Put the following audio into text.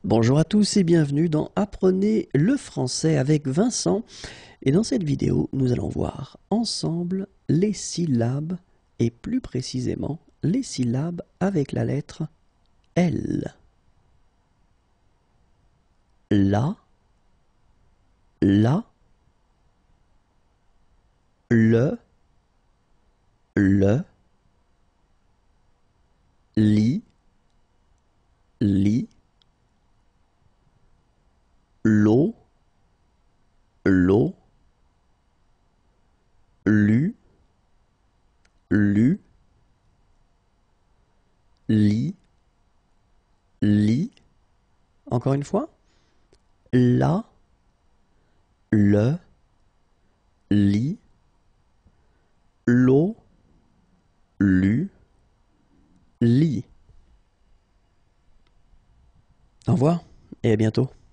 Bonjour à tous et bienvenue dans Apprenez le français avec Vincent. Et dans cette vidéo, nous allons voir ensemble les syllabes et plus précisément les syllabes avec la lettre L. La, le, li, l'eau, lu, li. Encore une fois. La, le, li, l'eau, lu, li. Au revoir et à bientôt.